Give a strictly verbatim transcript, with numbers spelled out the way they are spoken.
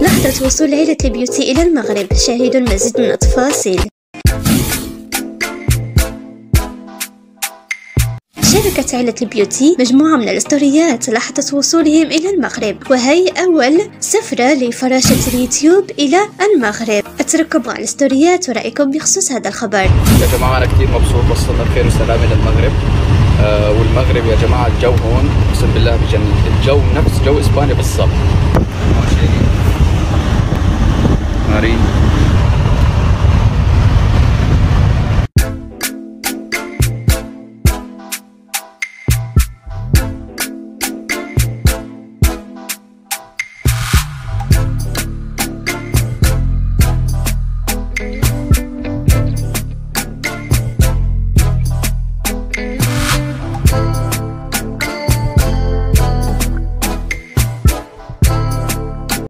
لحظة وصول عائلة البيوتي إلى المغرب، شاهدوا المزيد من التفاصيل. شاركت عائلة البيوتي مجموعة من الستوريات لحظة وصولهم إلى المغرب، وهي أول سفرة لفراشة اليوتيوب إلى المغرب. أترككم مع الستوريات ورأيكم بخصوص هذا الخبر. يا جماعة أنا كتير مبسوط، وصلنا بخير وسلام إلى المغرب. آه والمغرب يا جماعة الجو هون أقسم بالله بجنن، الجو نفس جو إسبانيا بالضبط.